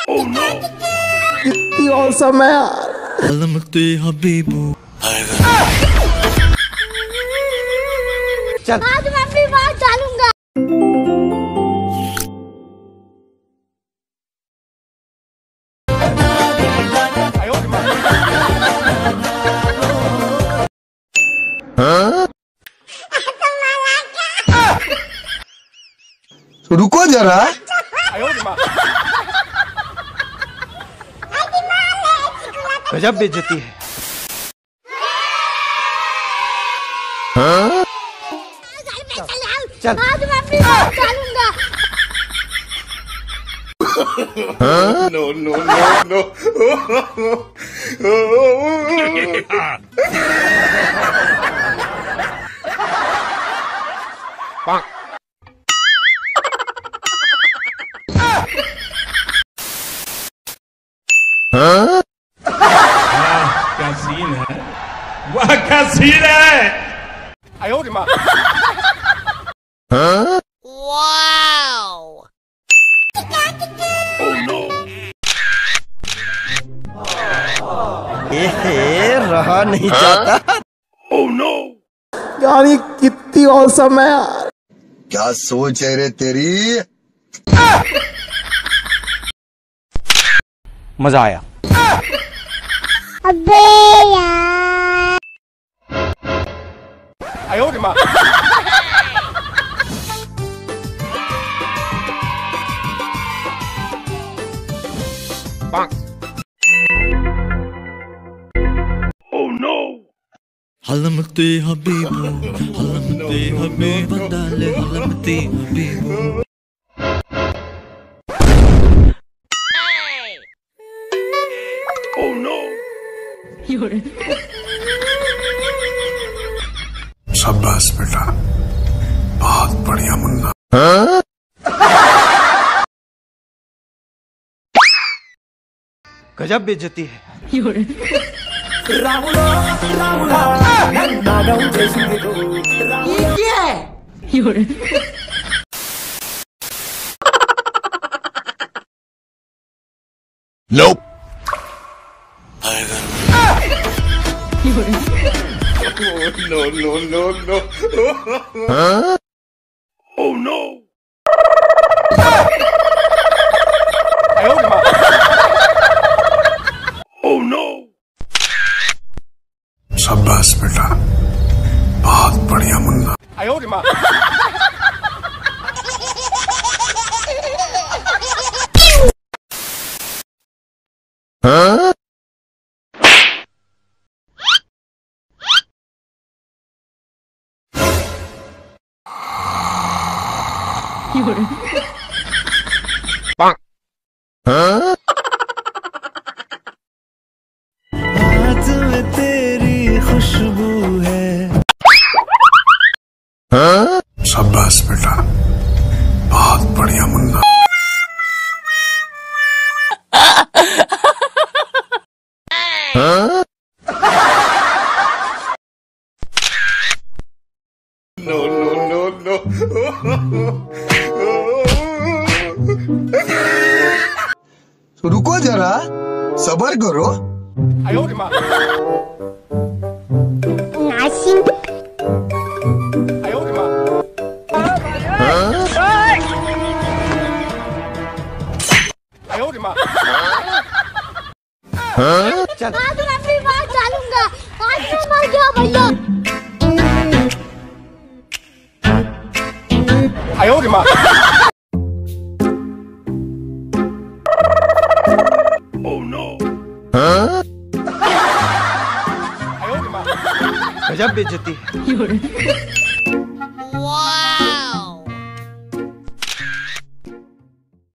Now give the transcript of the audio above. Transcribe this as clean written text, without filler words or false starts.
कितनी औसम है यार। चल आज मैं अपनी बात डालूंगा। रुको जरा। गजब बेइज्जती है। चल आज मैं अपनी बात डालूंगा। No, no, no, no. क्या सीन है, वाह क्या सीन है। वाओ। रहा नहीं जाता। यार ये कितनी औसम है यार। क्या सोच है रे तेरी। मजा आया। अबे यार। حلمتي حبيبو حلمتي حبيبو دالي حلمتي حبيبو शाबाश बेटा, बहुत बढ़िया मुन्ना। गजब बेइज्जती है। ये क्या है? Nope. No, no, no, no. Oh no. Oh no. शाबाश बेटा, बहुत बढ़िया मुन्ना। हाथ में तेरी खुशबू है। शाबाश बेटा, बहुत बढ़िया Munna. No, no, no, no. रुको जरा, सबर करो। नासिंग। चल आज मैं अपनी बात डालूंगा। आज मैं मर गया भैया। Oh no. गजब बेइज्जती है।